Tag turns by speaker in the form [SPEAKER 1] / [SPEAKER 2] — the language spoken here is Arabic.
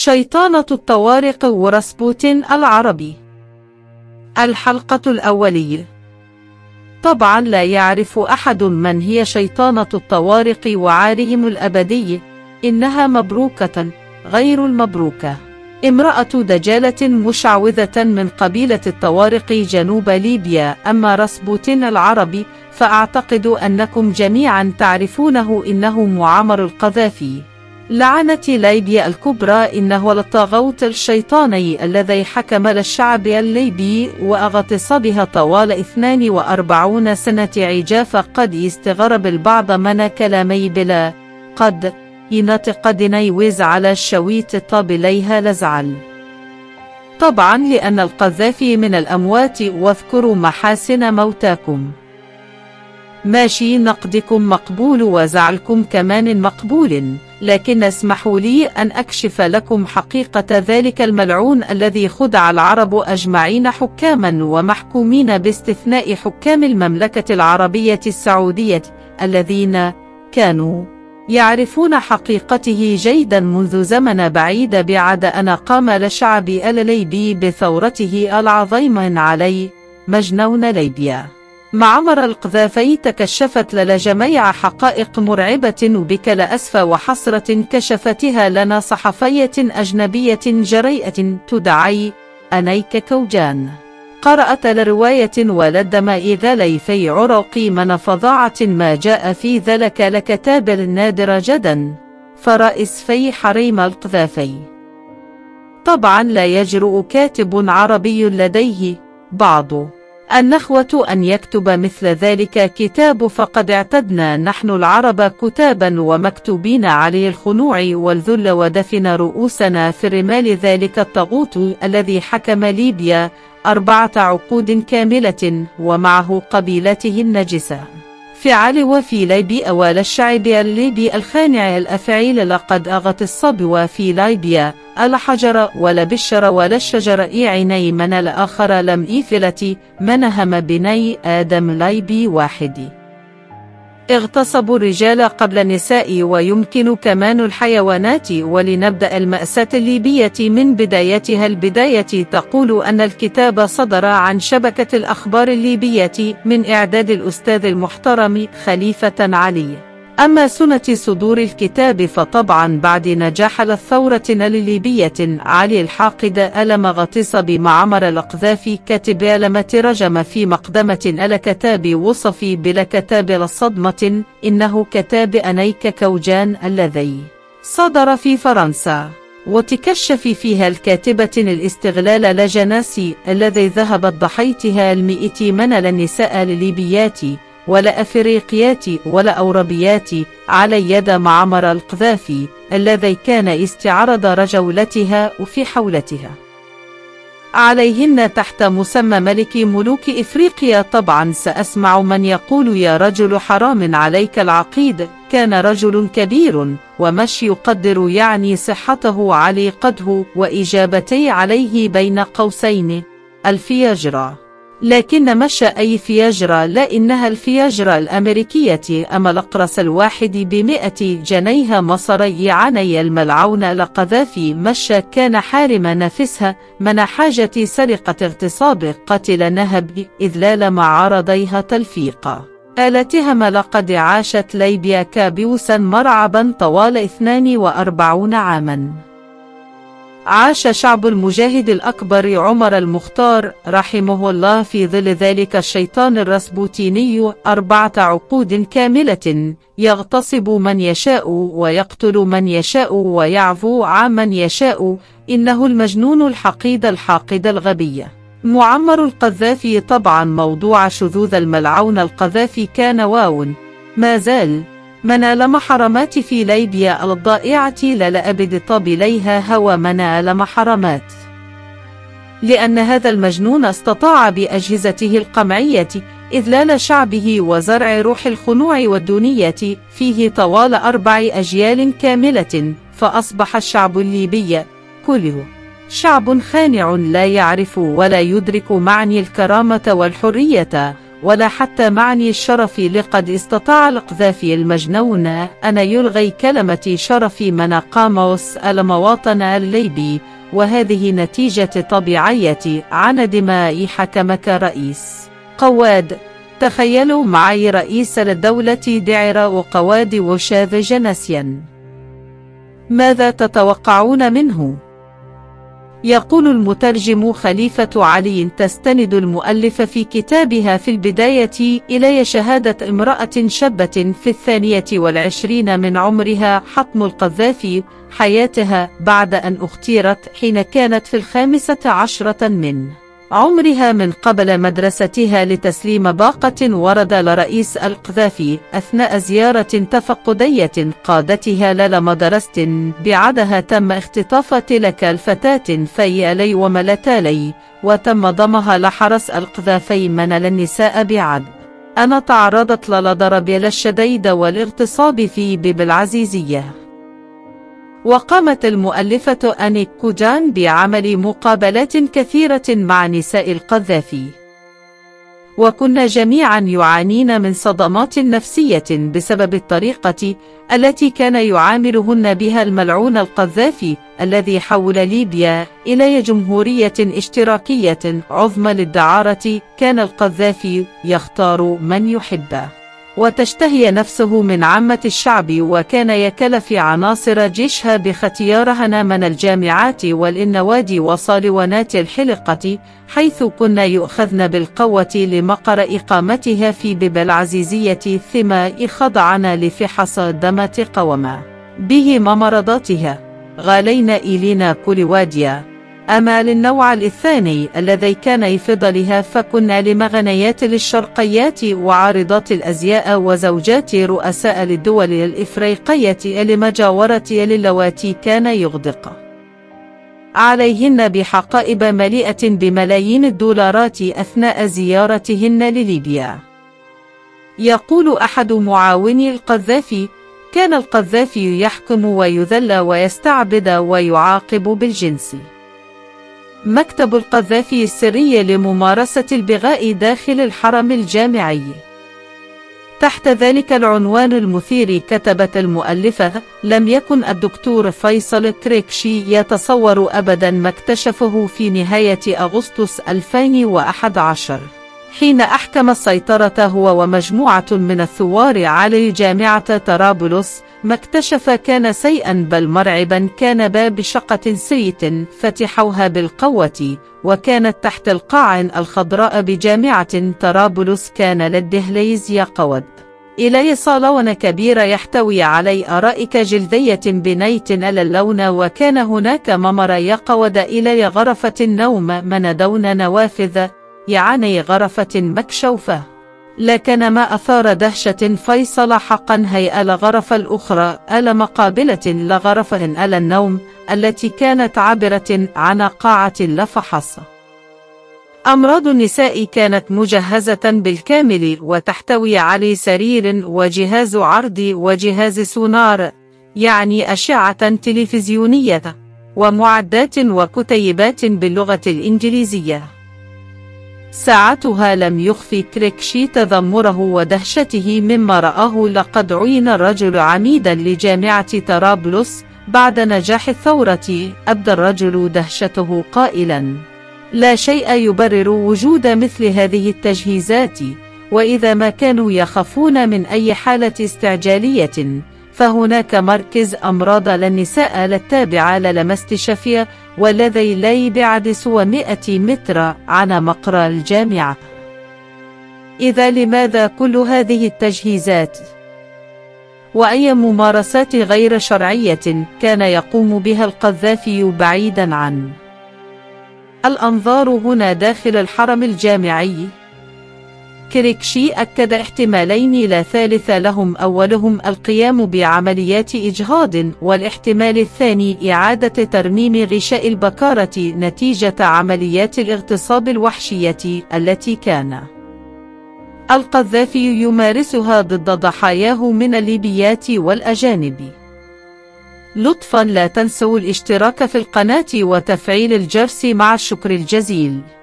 [SPEAKER 1] شيطانة الطوارق ورسبوتين العربي. الحلقة الأولية. طبعا لا يعرف أحد من هي شيطانة الطوارق وعارهم الأبدي، إنها مبروكة غير المبروكة، امرأة دجالة مشعوذة من قبيلة الطوارق جنوب ليبيا. أما رسبوتين العربي فأعتقد أنكم جميعا تعرفونه، إنه معمر القذافي لعنة ليبيا الكبرى، إنه الطاغوت الشيطاني الذي حكم للشعب الليبي واغتصبها طوال 42 سنة عجاف. قد يستغرب البعض من كلامي بلا قد ينطق نيوز على الشويت طاب ليها لزعل، طبعا لأن القذافي من الأموات، واذكروا محاسن موتاكم. ماشي، نقدكم مقبول وزعلكم كمان مقبول، لكن اسمحوا لي أن أكشف لكم حقيقة ذلك الملعون الذي خدع العرب أجمعين حكاما ومحكومين باستثناء حكام المملكة العربية السعودية الذين كانوا يعرفون حقيقته جيدا منذ زمن بعيد، بعد أن قام للشعب الليبي بثورته العظيمة عليه مجنون ليبيا. معمر القذافي تكشفت لجميع حقائق مرعبة بكل أسف وحسرة كشفتها لنا صحفية أجنبية جريئة تدعي أنيك كوجان. قرأت لرواية ولدم إذا في عرق من فظاعة ما جاء في ذلك لكتاب نادر جدا فرئيس في حريم القذافي. طبعا لا يجرؤ كاتب عربي لديه بعض النخوة أن يكتب مثل ذلك كتاب، فقد اعتدنا نحن العرب كتابا ومكتوبين عليه الخنوع والذل ودفن رؤوسنا في رمال ذلك الطاغوت الذي حكم ليبيا 4 عقود كاملة ومعه قبيلته النجسة فعل وفي ليبيا والشعب الليبي الخانع الأفعيل. لقد اغتصب في ليبيا الحجر ولا بشر ولا الشجر عيني من الآخر لم إفلة منهم بني آدم ليبي واحد. اغتصبوا الرجال قبل النساء ويمكن كمان الحيوانات. ولنبدأ المأساة الليبية من بدايتها. البداية تقول أن الكتاب صدر عن شبكة الأخبار الليبية من إعداد الأستاذ المحترم خليفة علي. أما سنة صدور الكتاب فطبعا بعد نجاح الثورة الليبية علي الحاقد ألم اغتصب معمر القذافي كاتب لم ترجم في مقدمة الكتاب وصف بلا كتاب الصدمة، إنه كتاب أنيك كوجان الذي صدر في فرنسا، وتكشف فيها الكاتبة الاستغلال لجناسي الذي ذهبت ضحيتها 100 من النساء الليبيات ولا أفريقيات ولا أوروبيات على يد معمر القذافي الذي كان استعرض رجولتها وفي حولتها عليهن تحت مسمى ملك ملوك إفريقيا. طبعا سأسمع من يقول يا رجل حرام عليك العقيد، كان رجل كبير ومش يقدر يعني صحته علي قده وإجابتي عليه بين قوسين الفياجرا، لكن مش أي فياجرا، لا إنها الفياجرا الأمريكية. أما الأقرص الواحد ب100 جنيه مصري عني الملعون القذافي مش كان حارم نفسها من حاجة سرقة اغتصاب قتل نهب إذلال مع عرضيها تلفيقا آلتهم. لقد عاشت ليبيا كابوسا مرعبا طوال 42 عاما. عاش شعب المجاهد الأكبر عمر المختار رحمه الله في ظل ذلك الشيطان الرسبوتيني 4 عقود كاملة، يغتصب من يشاء ويقتل من يشاء ويعفو عمن يشاء. إنه المجنون الحقيد الحاقد الغبي معمر القذافي. طبعا موضوع شذوذ الملعون القذافي كان ما زال منال محرمات في ليبيا الضائعة للأبد طاب إليها هوى منال محرمات، لأن هذا المجنون استطاع بأجهزته القمعية إذلال شعبه وزرع روح الخنوع والدونية فيه طوال 4 أجيال كاملة، فأصبح الشعب الليبي كله شعب خانع لا يعرف ولا يدرك معني الكرامة والحرية ولا حتى معني الشرف. لقد استطاع القذافي المجنون أن يلغي كلمة شرف من قاموس المواطن الليبي، وهذه نتيجة طبيعية عند ما حكمك رئيس قواد. تخيلوا معي رئيس الدولة دعر وقواد وشاذ جنسيا، ماذا تتوقعون منه؟ يقول المترجم خليفة علي: تستند المؤلف في كتابها في البداية إلى شهادة امرأة شابة في 22 من عمرها حطم القذافي حياتها بعد أن اختيرت حين كانت في 15 من عمرها من قبل مدرستها لتسليم باقة ورد لرئيس القذافي أثناء زيارة تفقدية قادتها لمدرسة بعدها. تم اختطاف تلك الفتاة فيالي وملتالي، وتم ضمها لحرس القذافي من للنساء بعد أن تعرضت للضرب الشديد والاغتصاب في باب العزيزية. وقامت المؤلفة أنيك كوجان بعمل مقابلات كثيرة مع نساء القذافي، وكنا جميعا يعانين من صدمات نفسية بسبب الطريقة التي كان يعاملهن بها الملعون القذافي الذي حول ليبيا إلى جمهورية اشتراكية عظمى للدعارة. كان القذافي يختار من يحبه وتشتهي نفسه من عامة الشعب، وكان يكل في عناصر جيشها باختيارهن من الجامعات والنوادي وصالونات الحلقة، حيث كن يؤخذن بالقوة لمقر إقامتها في باب العزيزية، ثم خضعن لفحص دمة قوما به ممرضاتها. غالينا إلينا كل واديا أما للنوع الثاني الذي كان يفضلها، فكنا لمغنيات للشرقيات وعارضات الأزياء وزوجات رؤساء للدول الإفريقية لمجاورة للواتي كان يغدق عليهن بحقائب مليئة بملايين الدولارات أثناء زيارتهن لليبيا. يقول أحد معاوني القذافي: كان القذافي يحكم ويذل ويستعبد ويعاقب بالجنس. مكتب القذافي السري لممارسة البغاء داخل الحرم الجامعي. تحت ذلك العنوان المثير كتبت المؤلفة: لم يكن الدكتور فيصل كريكشي يتصور أبدا ما اكتشفه في نهاية أغسطس 2011 حين أحكم السيطرة هو ومجموعة من الثوار على جامعة طرابلس. ما اكتشف كان سيئا بل مرعبا. كان باب شقة سريت فتحوها بالقوة، وكانت تحت القاع الخضراء بجامعة طرابلس. كان للدهليز يقود إلى صالون كبير يحتوي على أرائك جلدية بنيت على اللون، وكان هناك ممر يقود إلى غرفة النوم من دون نوافذ، يعني غرفة مكشوفة. لكن ما أثار دهشة فيصل حقا هي الغرفة الأخرى المقابلة لغرفة النوم التي كانت عابرة عن قاعة لفحص. أمراض النساء كانت مجهزة بالكامل وتحتوي على سرير وجهاز عرض وجهاز سونار، يعني أشعة تلفزيونية، ومعدات وكتيبات باللغة الإنجليزية. ساعتها لم يخفي كريكشي تذمره ودهشته مما رآه. لقد عين الرجل عميدا لجامعة طرابلس بعد نجاح الثورة. أبدى الرجل دهشته قائلا: لا شيء يبرر وجود مثل هذه التجهيزات، وإذا ما كانوا يخافون من أي حالة استعجالية فهناك مركز أمراض للنساء التابع للمستشفى، والذي لا يبعد سوى 100 متر عن مقر الجامعة. إذا لماذا كل هذه التجهيزات؟ وأي ممارسات غير شرعية كان يقوم بها القذافي بعيدا عن الأنظار هنا داخل الحرم الجامعي؟ كريكشي أكد احتمالين لا ثالث لهم: أولهم القيام بعمليات إجهاض، والاحتمال الثاني إعادة ترميم غشاء البكارة نتيجة عمليات الاغتصاب الوحشية التي كان القذافي يمارسها ضد ضحاياه من الليبيات والأجانب. لطفا لا تنسوا الاشتراك في القناة وتفعيل الجرس مع الشكر الجزيل.